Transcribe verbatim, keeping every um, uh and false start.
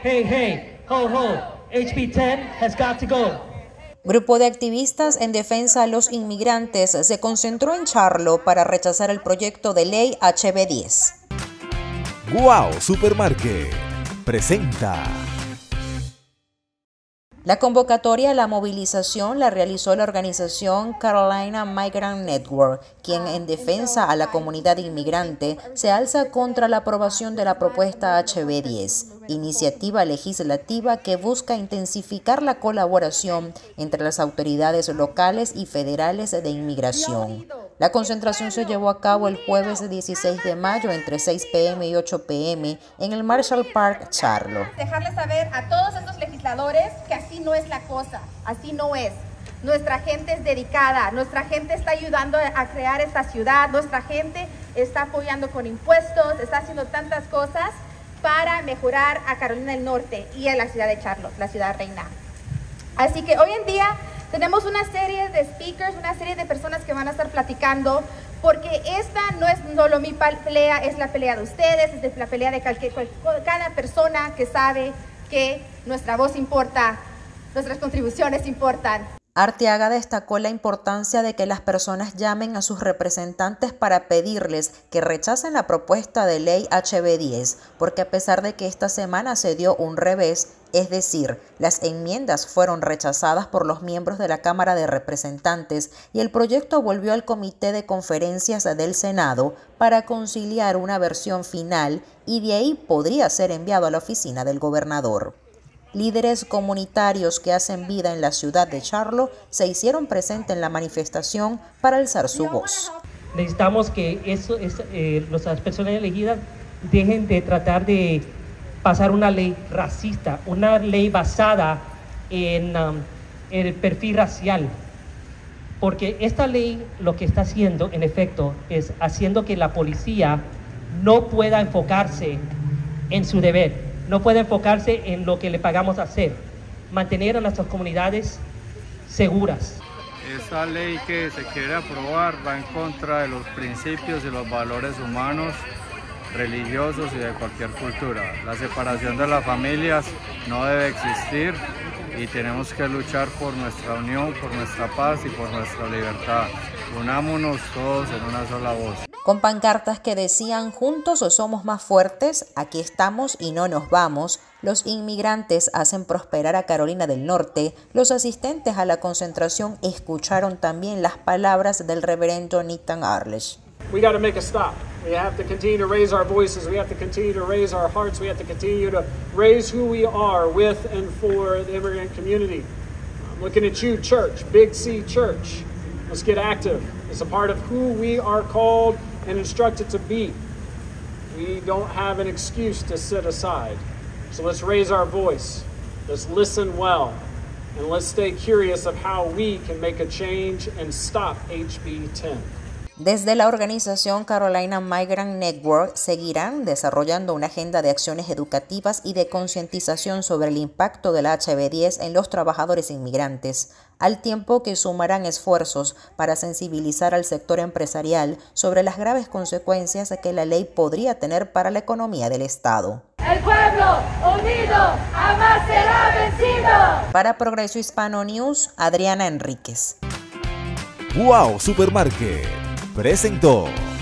hey, hey, ho, ho, H B diez has got to go. Grupo de activistas en defensa de los inmigrantes se concentró en Charlo para rechazar el proyecto de ley H B diez. Wow Supermarket presenta. La convocatoria a la movilización la realizó la organización Carolina Migrant Network, quien en defensa a la comunidad inmigrante se alza contra la aprobación de la propuesta H B diez, iniciativa legislativa que busca intensificar la colaboración entre las autoridades locales y federales de inmigración. La concentración se llevó a cabo el jueves dieciséis de mayo entre seis p m y ocho p m en el Marshall Park, Charlo. Dejarles saber a todos estos legisladores que así no es la cosa, así no es. Nuestra gente es dedicada, nuestra gente está ayudando a crear esta ciudad, nuestra gente está apoyando con impuestos, está haciendo tantas cosas para mejorar a Carolina del Norte y a la ciudad de Charlotte, la ciudad reina. Así que hoy en día tenemos una serie de speakers, una serie de personas que van a estar platicando, porque esta no es solo mi pelea, es la pelea de ustedes, es la pelea de cada persona que sabe que nuestra voz importa, nuestras contribuciones importan. Arteaga destacó la importancia de que las personas llamen a sus representantes para pedirles que rechacen la propuesta de ley H B diez, porque a pesar de que esta semana se dio un revés, es decir, las enmiendas fueron rechazadas por los miembros de la Cámara de Representantes y el proyecto volvió al Comité de Conferencias del Senado para conciliar una versión final y de ahí podría ser enviado a la oficina del gobernador. Líderes comunitarios que hacen vida en la ciudad de Charlo se hicieron presentes en la manifestación para alzar su voz. Necesitamos que eso, es, eh, las personas elegidas dejen de tratar de pasar una ley racista, una ley basada en um, el perfil racial. Porque esta ley lo que está haciendo, en efecto, es haciendo que la policía no pueda enfocarse en su deber. No puede enfocarse en lo que le pagamos a hacer, mantener a nuestras comunidades seguras. Esta ley que se quiere aprobar va en contra de los principios y los valores humanos, religiosos y de cualquier cultura. La separación de las familias no debe existir y tenemos que luchar por nuestra unión, por nuestra paz y por nuestra libertad. Unámonos todos en una sola voz. Con pancartas que decían "Juntos somos más fuertes, aquí estamos y no nos vamos", los inmigrantes hacen prosperar a Carolina del Norte. Los asistentes a la concentración escucharon también las palabras del reverendo Nathan Arledge. We got to make a stop. We have to continue to raise our voices. We have to continue to raise our hearts. We have to continue to raise who we are with and for the immigrant community. I'm looking at you, church, Big C Church. Let's get active. It's a part of who we are called and instructed to be. We don't have an excuse to sit aside. So let's raise our voice. Let's listen well. And let's stay curious of how we can make a change and stop H B diez. Desde la organización Carolina Migrant Network seguirán desarrollando una agenda de acciones educativas y de concientización sobre el impacto de la H B diez en los trabajadores inmigrantes, al tiempo que sumarán esfuerzos para sensibilizar al sector empresarial sobre las graves consecuencias que la ley podría tener para la economía del Estado. El pueblo unido jamás será vencido. Para Progreso Hispano News, Adriana Enríquez. Wow Supermarket presentó.